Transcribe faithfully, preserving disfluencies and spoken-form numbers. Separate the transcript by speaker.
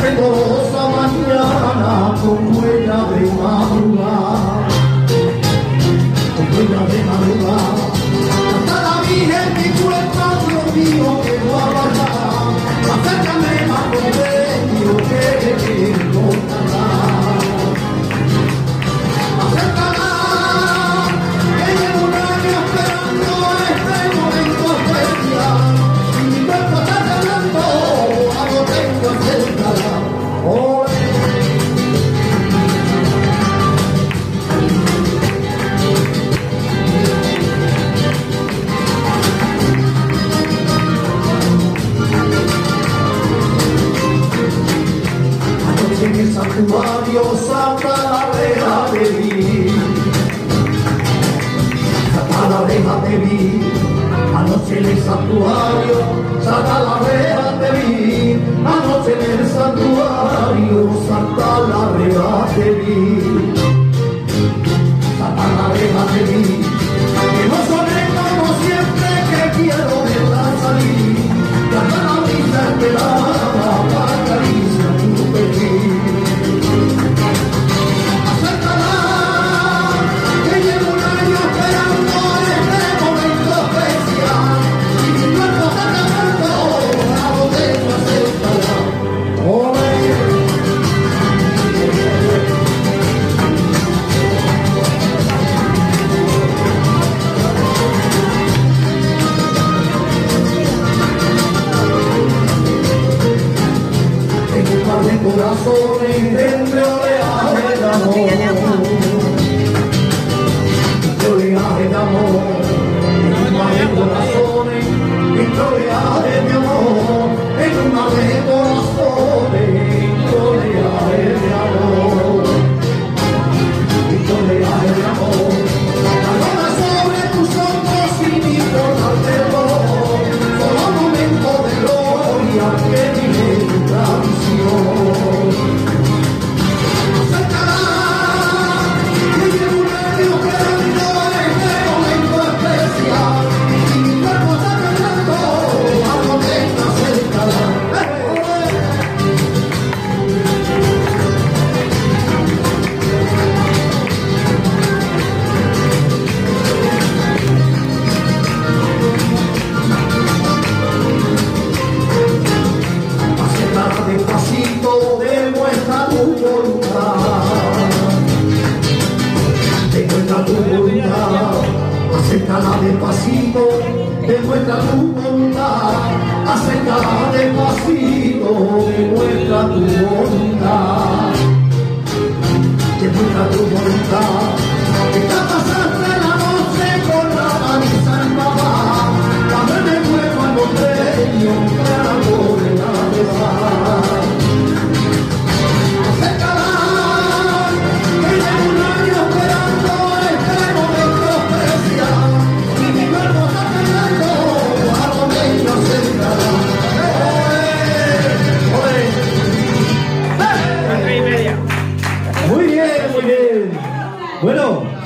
Speaker 1: respetuosa mañana con huella de madrugada, con huella de madrugada. Hasta la Virgen mi cuerpo, Dios mío, que no abarcará. Acércame más convenio que te encontrará. Acércala, que llevo un año esperando este momento especial. Y mi cuerpo está temblando, a lo tengo acércala. Oh, en el santuario Santa la reja de mí, Santa la reja de mí, anoche en el santuario Santa la reja de mí, anoche en el santuario Santa la reja de mí, Santa la reja de mí, que no soné como siempre que quiero verla salir, la cara misa esperada para acariciar tu pecho. Corazones entre oleajes de amor, entre oleajes de amor, en un mar de corazones, entre oleajes de amor, en un mar de corazones, entre oleajes de amor, entre oleajes de amor, la luna sobre tus ojos sin importar terror, solo momentos de gloria que vive tu tradición. Acércala despacito, demuestra tu voluntad. Acércala despacito, demuestra tu voluntad. Demuestra tu voluntad. Ya pasaste la noche con la camisa en mamá. Cuando me muevo al norteño, trago de la verdad. Acércala, que llevo un año esperando este momento especial. Y mi cuerpo está temblando, a lo menos acércala. ¡Eh! ¡Eh! Muy bien, muy bien. Bueno.